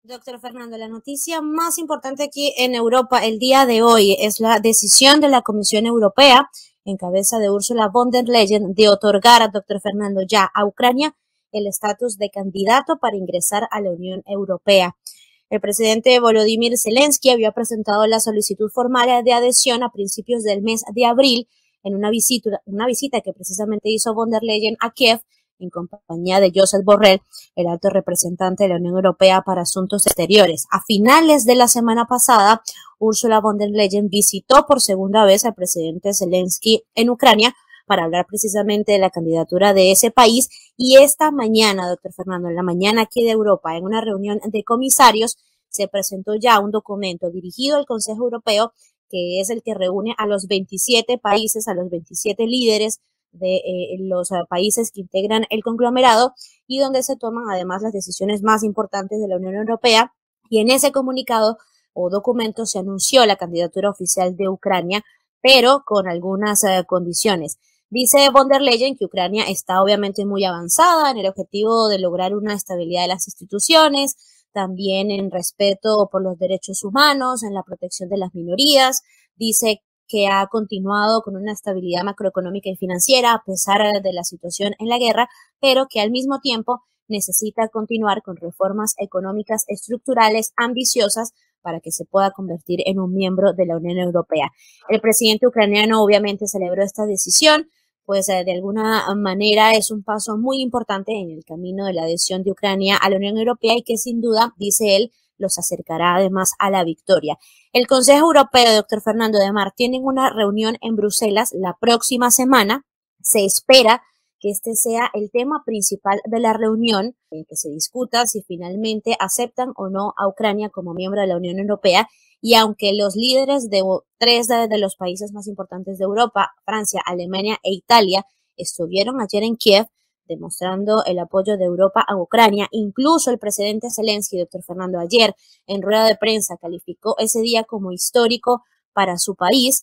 Doctor Fernando, la noticia más importante aquí en Europa el día de hoy es la decisión de la Comisión Europea, en cabeza de Ursula von der Leyen, de otorgar a Doctor Fernando ya a Ucrania el estatus de candidato para ingresar a la Unión Europea. El presidente Volodymyr Zelensky había presentado la solicitud formal de adhesión a principios del mes de abril en una visita que precisamente hizo von der Leyen a Kiev, en compañía de Josep Borrell, el alto representante de la Unión Europea para Asuntos Exteriores. A finales de la semana pasada, Ursula von der Leyen visitó por segunda vez al presidente Zelensky en Ucrania para hablar precisamente de la candidatura de ese país. Y esta mañana, doctor Fernando, en la mañana aquí de Europa, en una reunión de comisarios, se presentó ya un documento dirigido al Consejo Europeo, que es el que reúne a los 27 países, a los 27 líderes de los países que integran el conglomerado, y donde se toman además las decisiones más importantes de la Unión Europea. Y en ese comunicado o documento se anunció la candidatura oficial de Ucrania, pero con algunas condiciones. Dice von der Leyen que Ucrania está obviamente muy avanzada en el objetivo de lograr una estabilidad de las instituciones, también en respeto por los derechos humanos, en la protección de las minorías. Dice que ha continuado con una estabilidad macroeconómica y financiera a pesar de la situación en la guerra, pero que al mismo tiempo necesita continuar con reformas económicas estructurales ambiciosas para que se pueda convertir en un miembro de la Unión Europea. El presidente ucraniano obviamente celebró esta decisión, pues de alguna manera es un paso muy importante en el camino de la adhesión de Ucrania a la Unión Europea y que sin duda, dice él, los acercará además a la victoria. El Consejo Europeo, doctor Fernando de Mar, tienen una reunión en Bruselas la próxima semana. Se espera que este sea el tema principal de la reunión, en que se discuta si finalmente aceptan o no a Ucrania como miembro de la Unión Europea. Y aunque los líderes de tres de los países más importantes de Europa, Francia, Alemania e Italia, estuvieron ayer en Kiev, demostrando el apoyo de Europa a Ucrania, incluso el presidente Zelensky, doctor Fernando, ayer en rueda de prensa calificó ese día como histórico para su país,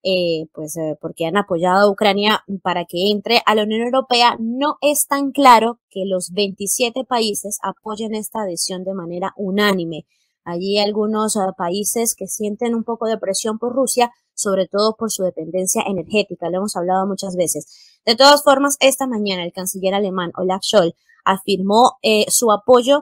porque han apoyado a Ucrania para que entre a la Unión Europea. No es tan claro que los 27 países apoyen esta adhesión de manera unánime. Allí algunos países que sienten un poco de presión por Rusia, sobre todo por su dependencia energética, lo hemos hablado muchas veces. De todas formas, esta mañana el canciller alemán Olaf Scholz afirmó su apoyo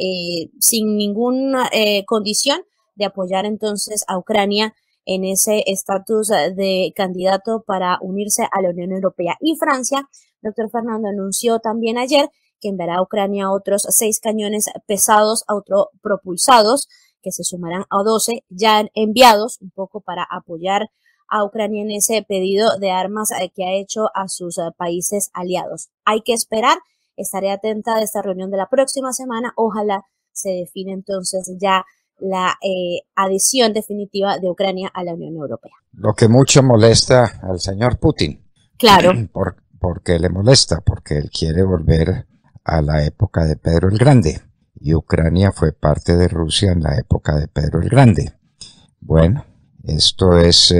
sin ninguna condición de apoyar entonces a Ucrania en ese estatus de candidato para unirse a la Unión Europea. Y Francia, doctor Fernando, anunció también ayer que enviará a Ucrania otros 6 cañones pesados autopropulsados, que se sumarán a 12 ya enviados, un poco para apoyar a Ucrania en ese pedido de armas que ha hecho a sus países aliados. Hay que esperar, estaré atenta de esta reunión de la próxima semana, ojalá se define entonces ya la adhesión definitiva de Ucrania a la Unión Europea. Lo que mucho molesta al señor Putin. Claro. Porque le molesta, porque él quiere volver a la época de Pedro el Grande, y Ucrania fue parte de Rusia en la época de Pedro el Grande. Bueno, esto es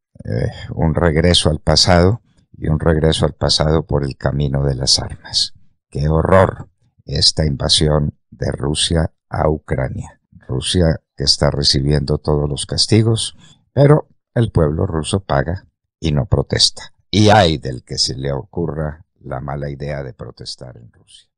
un regreso al pasado, y un regreso al pasado por el camino de las armas. ¡Qué horror esta invasión de Rusia a Ucrania! Rusia que está recibiendo todos los castigos, pero el pueblo ruso paga y no protesta. Y hay del que se le ocurra la mala idea de protestar en Rusia.